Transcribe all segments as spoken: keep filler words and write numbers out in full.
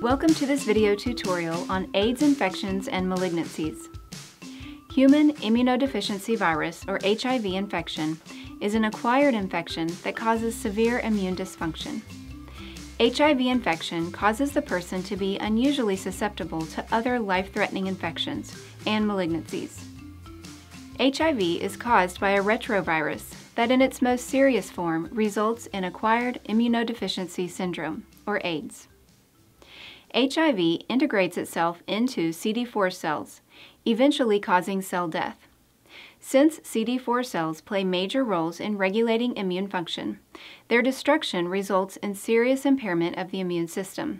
Welcome to this video tutorial on AIDS infections and malignancies. Human immunodeficiency virus, or H I V infection, is an acquired infection that causes severe immune dysfunction. H I V infection causes the person to be unusually susceptible to other life-threatening infections and malignancies. H I V is caused by a retrovirus that in its most serious form results in acquired immunodeficiency syndrome, or AIDS. H I V integrates itself into C D four cells, eventually causing cell death. Since C D four cells play major roles in regulating immune function, their destruction results in serious impairment of the immune system.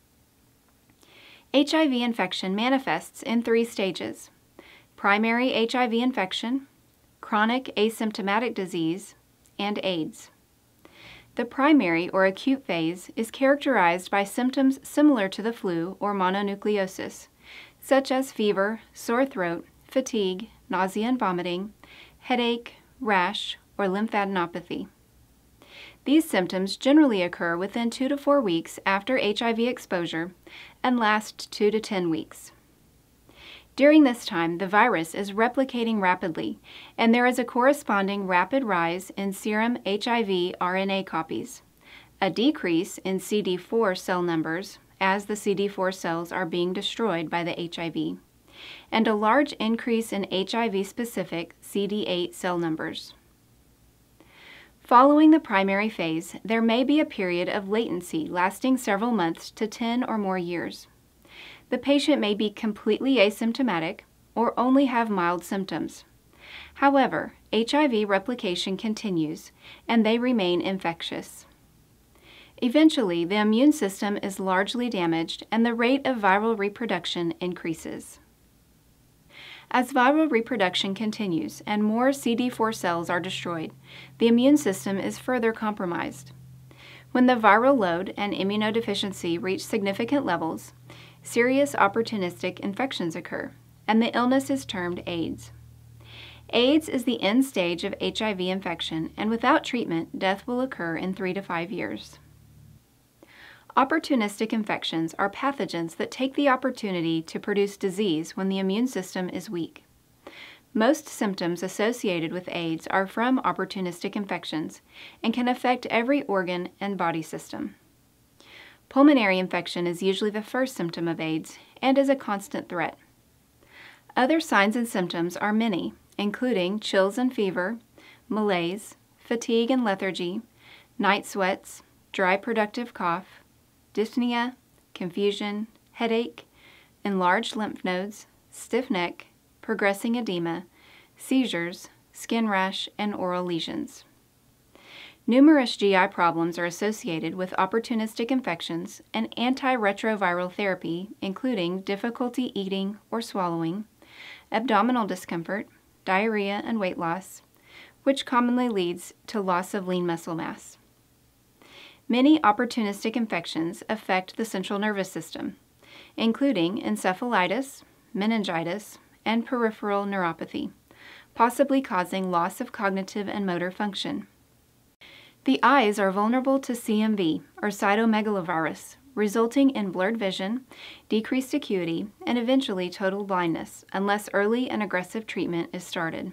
H I V infection manifests in three stages: primary H I V infection, chronic asymptomatic disease, and AIDS. The primary or acute phase is characterized by symptoms similar to the flu or mononucleosis, such as fever, sore throat, fatigue, nausea and vomiting, headache, rash, or lymphadenopathy. These symptoms generally occur within two to four weeks after H I V exposure and last two to ten weeks. During this time, the virus is replicating rapidly, and there is a corresponding rapid rise in serum H I V R N A copies, a decrease in C D four cell numbers as the C D four cells are being destroyed by the H I V, and a large increase in H I V-specific C D eight cell numbers. Following the primary phase, there may be a period of latency lasting several months to ten or more years. The patient may be completely asymptomatic or only have mild symptoms. However, H I V replication continues and they remain infectious. Eventually, the immune system is largely damaged and the rate of viral reproduction increases. As viral reproduction continues and more C D four cells are destroyed, the immune system is further compromised. When the viral load and immunodeficiency reach significant levels, serious opportunistic infections occur, and the illness is termed AIDS. AIDS is the end stage of H I V infection, and without treatment, death will occur in three to five years. Opportunistic infections are pathogens that take the opportunity to produce disease when the immune system is weak. Most symptoms associated with AIDS are from opportunistic infections and can affect every organ and body system. Pulmonary infection is usually the first symptom of AIDS and is a constant threat. Other signs and symptoms are many, including chills and fever, malaise, fatigue and lethargy, night sweats, dry productive cough, dyspnea, confusion, headache, enlarged lymph nodes, stiff neck, progressing edema, seizures, skin rash, and oral lesions. Numerous G I problems are associated with opportunistic infections and antiretroviral therapy, including difficulty eating or swallowing, abdominal discomfort, diarrhea, and weight loss, which commonly leads to loss of lean muscle mass. Many opportunistic infections affect the central nervous system, including encephalitis, meningitis, and peripheral neuropathy, possibly causing loss of cognitive and motor function. The eyes are vulnerable to C M V, or cytomegalovirus, resulting in blurred vision, decreased acuity, and eventually total blindness unless early and aggressive treatment is started.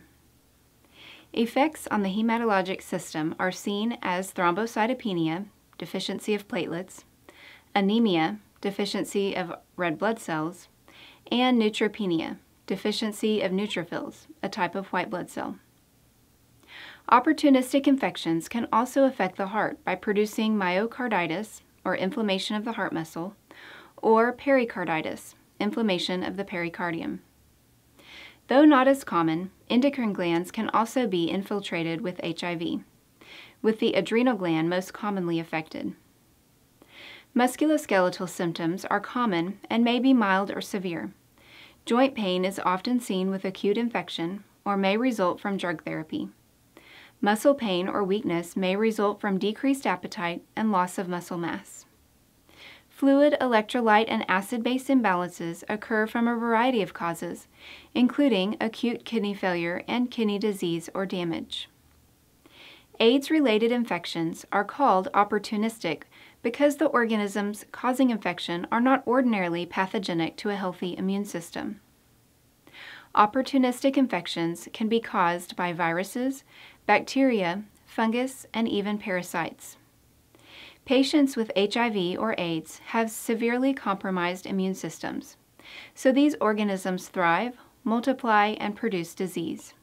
Effects on the hematologic system are seen as thrombocytopenia, deficiency of platelets, anemia, deficiency of red blood cells, and neutropenia, deficiency of neutrophils, a type of white blood cell. Opportunistic infections can also affect the heart by producing myocarditis, or inflammation of the heart muscle, or pericarditis, inflammation of the pericardium. Though not as common, endocrine glands can also be infiltrated with H I V, with the adrenal gland most commonly affected. Musculoskeletal symptoms are common and may be mild or severe. Joint pain is often seen with acute infection or may result from drug therapy. Muscle pain or weakness may result from decreased appetite and loss of muscle mass. Fluid, electrolyte, and acid-base imbalances occur from a variety of causes, including acute kidney failure and kidney disease or damage. AIDS-related infections are called opportunistic because the organisms causing infection are not ordinarily pathogenic to a healthy immune system. Opportunistic infections can be caused by viruses, bacteria, fungus, and even parasites. Patients with H I V or AIDS have severely compromised immune systems, so these organisms thrive, multiply, and produce disease.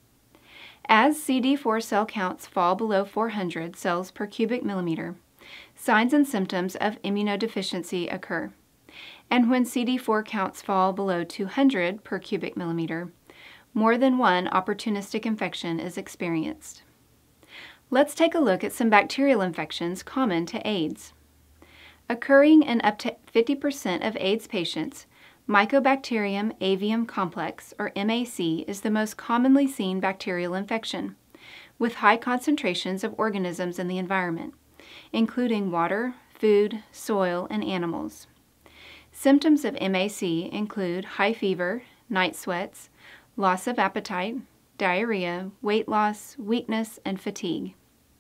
As C D four cell counts fall below four hundred cells per cubic millimeter, signs and symptoms of immunodeficiency occur. And when C D four counts fall below two hundred per cubic millimeter, more than one opportunistic infection is experienced. Let's take a look at some bacterial infections common to AIDS. Occurring in up to fifty percent of AIDS patients, Mycobacterium avium complex, or M A C, is the most commonly seen bacterial infection, with high concentrations of organisms in the environment, including water, food, soil, and animals. Symptoms of M A C include high fever, night sweats, loss of appetite, diarrhea, weight loss, weakness, and fatigue.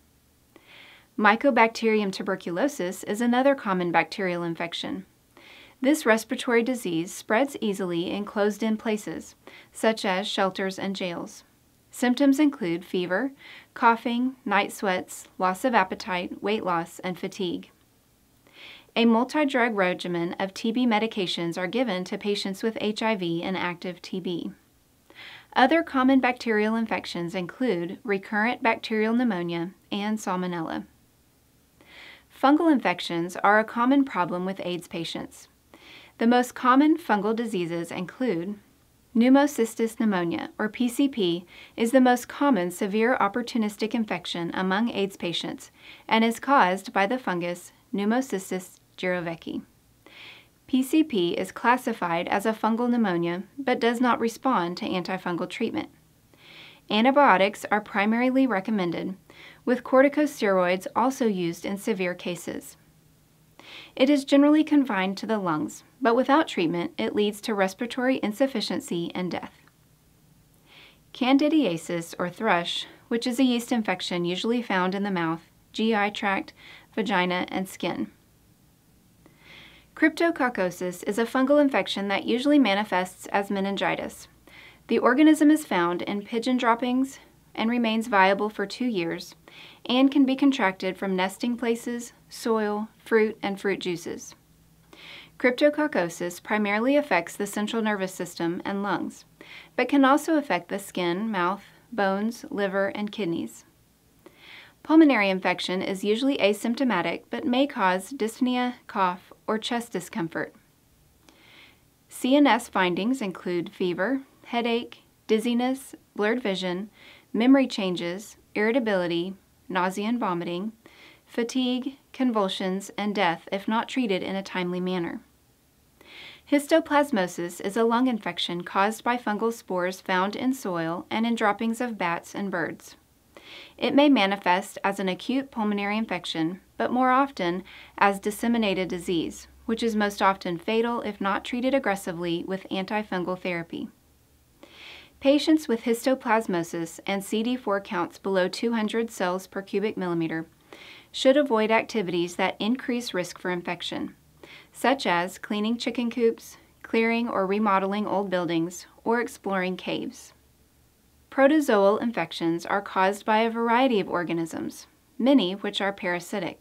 Mycobacterium tuberculosis is another common bacterial infection. This respiratory disease spreads easily in closed-in places, such as shelters and jails. Symptoms include fever, coughing, night sweats, loss of appetite, weight loss, and fatigue. A multi-drug regimen of T B medications are given to patients with H I V and active T B. Other common bacterial infections include recurrent bacterial pneumonia and salmonella. Fungal infections are a common problem with AIDS patients. The most common fungal diseases include pneumocystis pneumonia, or P C P, is the most common severe opportunistic infection among AIDS patients and is caused by the fungus Pneumocystis jirovecii. P C P is classified as a fungal pneumonia but does not respond to antifungal treatment. Antibiotics are primarily recommended, with corticosteroids also used in severe cases. It is generally confined to the lungs, but without treatment, it leads to respiratory insufficiency and death. Candidiasis, or thrush, which is a yeast infection usually found in the mouth, G I tract, vagina, and skin. Cryptococcosis is a fungal infection that usually manifests as meningitis. The organism is found in pigeon droppings and remains viable for two years and can be contracted from nesting places, soil, fruit, and fruit juices. Cryptococcosis primarily affects the central nervous system and lungs, but can also affect the skin, mouth, bones, liver, and kidneys. Pulmonary infection is usually asymptomatic but may cause dyspnea, cough, or chest discomfort. C N S findings include fever, headache, dizziness, blurred vision, memory changes, irritability, nausea and vomiting, fatigue, convulsions, and death if not treated in a timely manner. Histoplasmosis is a lung infection caused by fungal spores found in soil and in droppings of bats and birds. It may manifest as an acute pulmonary infection, but more often as disseminated disease, which is most often fatal if not treated aggressively with antifungal therapy. Patients with histoplasmosis and C D four counts below two hundred cells per cubic millimeter should avoid activities that increase risk for infection, such as cleaning chicken coops, clearing or remodeling old buildings, or exploring caves. Protozoal infections are caused by a variety of organisms, many which are parasitic.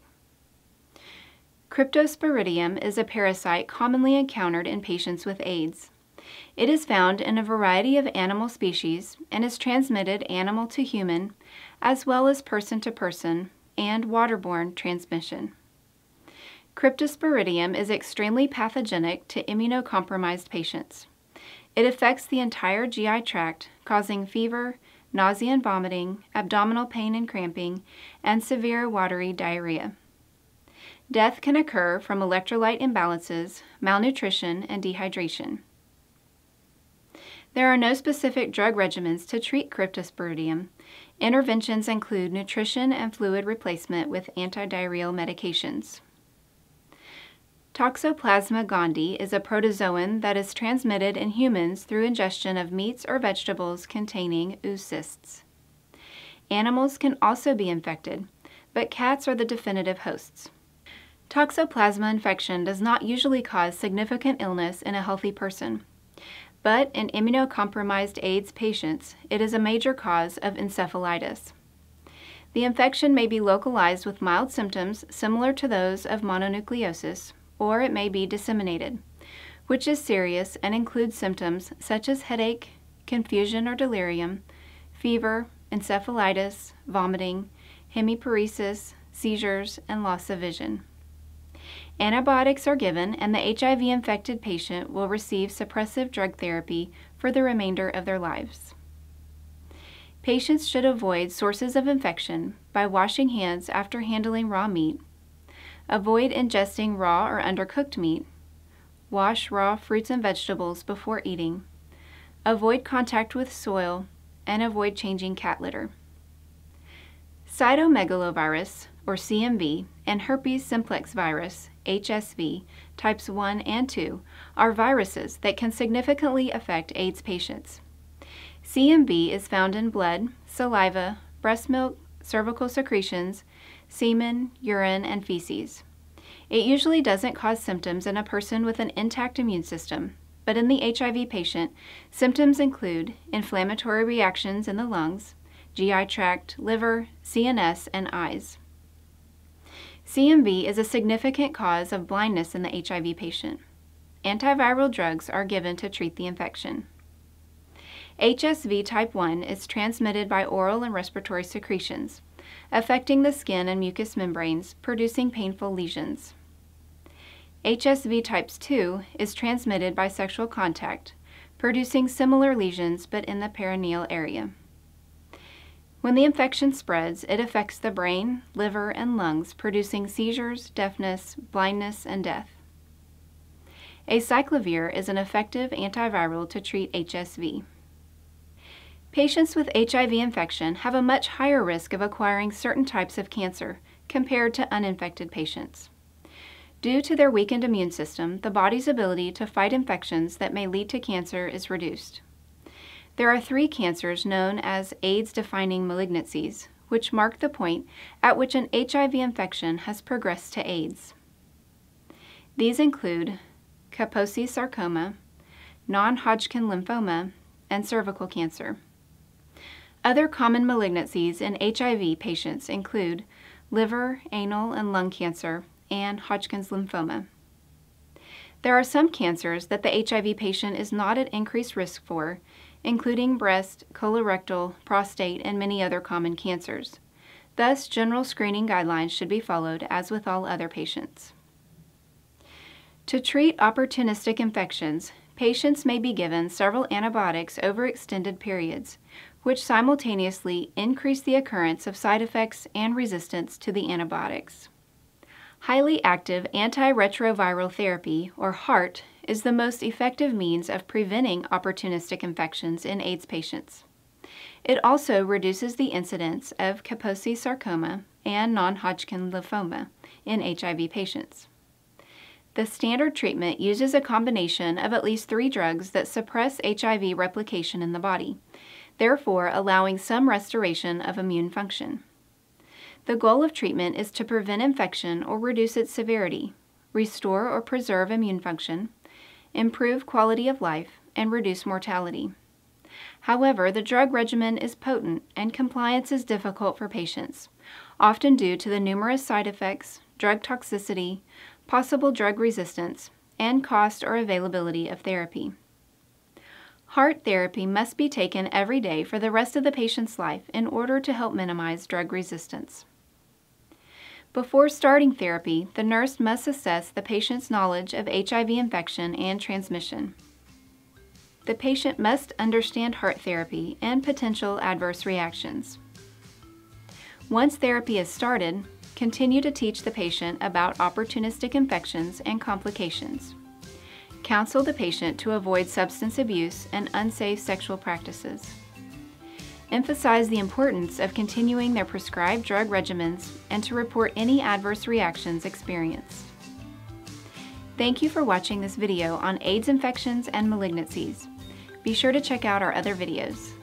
Cryptosporidium is a parasite commonly encountered in patients with AIDS. It is found in a variety of animal species and is transmitted animal to human, as well as person to person, and waterborne transmission. Cryptosporidium is extremely pathogenic to immunocompromised patients. It affects the entire G I tract, causing fever, nausea and vomiting, abdominal pain and cramping, and severe watery diarrhea. Death can occur from electrolyte imbalances, malnutrition, and dehydration. There are no specific drug regimens to treat cryptosporidium. Interventions include nutrition and fluid replacement with antidiarrheal medications. Toxoplasma gondii is a protozoan that is transmitted in humans through ingestion of meats or vegetables containing oocysts. Animals can also be infected, but cats are the definitive hosts. Toxoplasma infection does not usually cause significant illness in a healthy person, but in immunocompromised AIDS patients, it is a major cause of encephalitis. The infection may be localized with mild symptoms similar to those of mononucleosis, or it may be disseminated, which is serious and includes symptoms such as headache, confusion or delirium, fever, encephalitis, vomiting, hemiparesis, seizures, and loss of vision. Antibiotics are given, and the H I V-infected patient will receive suppressive drug therapy for the remainder of their lives. Patients should avoid sources of infection by washing hands after handling raw meat, avoid ingesting raw or undercooked meat, wash raw fruits and vegetables before eating, avoid contact with soil, and avoid changing cat litter. Cytomegalovirus, or C M V, and herpes simplex virus, H S V, types one and two, are viruses that can significantly affect AIDS patients. C M V is found in blood, saliva, breast milk, cervical secretions, semen, urine, and feces. It usually doesn't cause symptoms in a person with an intact immune system, but in the H I V patient, symptoms include inflammatory reactions in the lungs, G I tract, liver, C N S, and eyes. C M V is a significant cause of blindness in the H I V patient. Antiviral drugs are given to treat the infection. H S V type one is transmitted by oral and respiratory secretions, affecting the skin and mucous membranes, producing painful lesions. H S V type two is transmitted by sexual contact, producing similar lesions but in the perineal area. When the infection spreads, it affects the brain, liver, and lungs, producing seizures, deafness, blindness, and death. Acyclovir is an effective antiviral to treat H S V. Patients with H I V infection have a much higher risk of acquiring certain types of cancer compared to uninfected patients. Due to their weakened immune system, the body's ability to fight infections that may lead to cancer is reduced. There are three cancers known as AIDS-defining malignancies, which mark the point at which an H I V infection has progressed to AIDS. These include Kaposi sarcoma, non-Hodgkin lymphoma, and cervical cancer. Other common malignancies in H I V patients include liver, anal, and lung cancer, and Hodgkin's lymphoma. There are some cancers that the H I V patient is not at increased risk for, including breast, colorectal, prostate, and many other common cancers. Thus, general screening guidelines should be followed as with all other patients. To treat opportunistic infections, patients may be given several antibiotics over extended periods, which simultaneously increase the occurrence of side effects and resistance to the antibiotics. Highly active antiretroviral therapy, or HAART, is the most effective means of preventing opportunistic infections in AIDS patients. It also reduces the incidence of Kaposi sarcoma and non-Hodgkin lymphoma in H I V patients. The standard treatment uses a combination of at least three drugs that suppress H I V replication in the body, therefore allowing some restoration of immune function. The goal of treatment is to prevent infection or reduce its severity, restore or preserve immune function, improve quality of life, and reduce mortality. However, the drug regimen is potent and compliance is difficult for patients, often due to the numerous side effects, drug toxicity, possible drug resistance, and cost or availability of therapy. HAART therapy must be taken every day for the rest of the patient's life in order to help minimize drug resistance. Before starting therapy, the nurse must assess the patient's knowledge of H I V infection and transmission. The patient must understand HAART therapy and potential adverse reactions. Once therapy is started, continue to teach the patient about opportunistic infections and complications. Counsel the patient to avoid substance abuse and unsafe sexual practices. Emphasize the importance of continuing their prescribed drug regimens and to report any adverse reactions experienced. Thank you for watching this video on AIDS infections and malignancies. Be sure to check out our other videos.